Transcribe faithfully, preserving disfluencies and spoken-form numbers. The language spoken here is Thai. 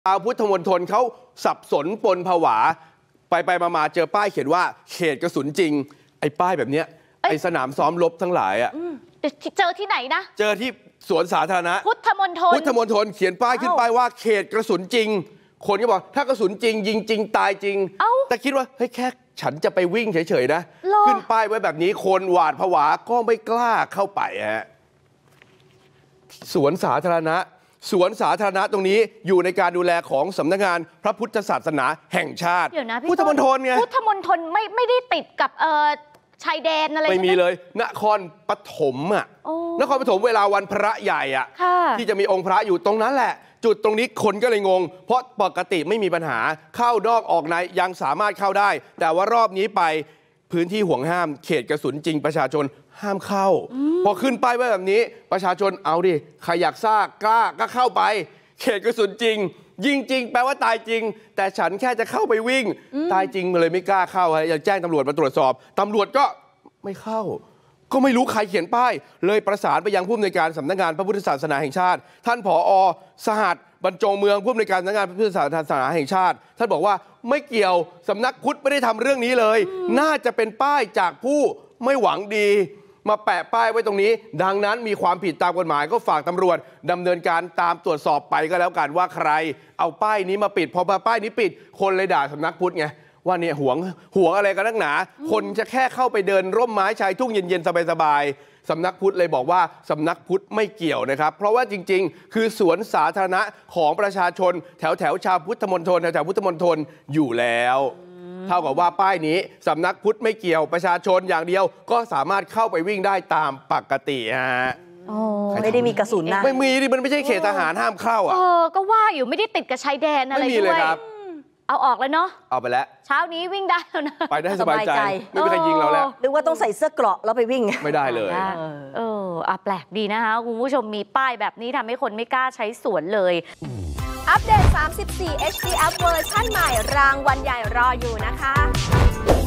ชาวพุทธมณฑลเขาสับสนปนผวาไปไปมาๆเจอป้ายเขียนว่าเขตกระสุนจริงไอ้ป้ายแบบเนี้ยไอ้สนามซ้อมรบทั้งหลายอ่ะเจอที่ไหนนะเจอที่สวนสาธารณะพุทธมณฑลพุทธมณฑลเขียนป้ายขึ้นป้ายว่าเขตกระสุนจริงคนก็บอกถ้ากระสุนจริงยิงจริงตายจริงแต่คิดว่าเฮ้ยแค่ฉันจะไปวิ่งเฉยๆนะขึ้นป้ายไว้แบบนี้คนหวาดผวาก็ไม่กล้าเข้าไปฮะสวนสาธารณะสวนสาธารณะตรงนี้อยู่ในการดูแลของสำนักงานพระพุทธศาสนาแห่งชาติพุทธมณฑลไงพุทธมณฑลไม่ไม่ได้ติดกับเอ่อชายแดนอะไรไม่มีเลยนครปฐมอ่ะนครปฐมเวลาวันพระใหญ่อ่ะที่จะมีองค์พระอยู่ตรงนั้นแหละจุดตรงนี้คนก็เลยงงเพราะปกติไม่มีปัญหาเข้านอกออกในยังสามารถเข้าได้แต่ว่ารอบนี้ไปพื้นที่ห่วงห้ามเขตกระสุนจริงประชาชนห้ามเข้าพอขึ้นป้ายไว้แบบนี้ประชาชนเอาดิใครอยากซ่ากล้าก็เข้าไปเขตกระสุนจริงยิงจริงแปลว่าตายจริงแต่ฉันแค่จะเข้าไปวิ่งตายจริงเลยไม่กล้าเข้าอยากแจ้งตำรวจมาตรวจสอบตำรวจก็ไม่เข้าก็ไม่รู้ใครเขียนป้ายเลยประสานไปยังผู้อำนวยการสำนักงานพระพุทธศาสนาแห่งชาติท่านผอ.สหัสบรรจงเมืองผู้อำนวยการสำนักงานพระพุทธศาสนาแห่งชาติท่านบอกว่าไม่เกี่ยวสำนักพุทธไม่ได้ทำเรื่องนี้เลยน่าจะเป็นป้ายจากผู้ไม่หวังดีมาแปะป้ายไว้ตรงนี้ดังนั้นมีความผิดตามกฎหมายก็ฝากตำรวจดำเนินการตามตรวจสอบไปก็แล้วกันว่าใครเอาป้ายนี้มาปิดพอมาป้ายนี้ปิดคนเลยด่าสำนักพุทธไงว่าเนี่ยหวงหวงอะไรกันนักหนาคนจะแค่เข้าไปเดินร่มไม้ชายทุ่งเย็นๆสบายๆสำนักพุทธเลยบอกว่าสำนักพุทธไม่เกี่ยวนะครับเพราะว่าจริงๆคือสวนสาธารณะของประชาชนแถวแถวชาวพุทธมณฑลแถวแถวพุทธมณฑลอยู่แล้วเท่ากับว่าป้ายนี้สำนักพุทธไม่เกี่ยวประชาชนอย่างเดียวก็สามารถเข้าไปวิ่งได้ตามปกติฮะไม่ได้มีกระสุนนะไม่มีดิมันไม่ใช่เขตทหารห้ามเข้าอ่ะเออก็ว่าอยู่ไม่ได้ติดกับชายแดนอะไรด้วยเอาออกแล้วเนาะเอาไปแล้วเช้านี้วิ่งได้แล้วนะไปได้สบายใจไม่มีใครยิงเราแล้วหรือว่าต้องใส่เสื้อเกราะแล้วไปวิ่งไม่ได้เลยเอออ่ะแปลกดีนะคะคุณผู้ชมมีป้ายแบบนี้ทำให้คนไม่กล้าใช้สวนเลยอัปเดตสามสิบสี่ เอช ดี App เวอร์ชั่นใหม่รางวัลใหญ่รออยู่นะคะ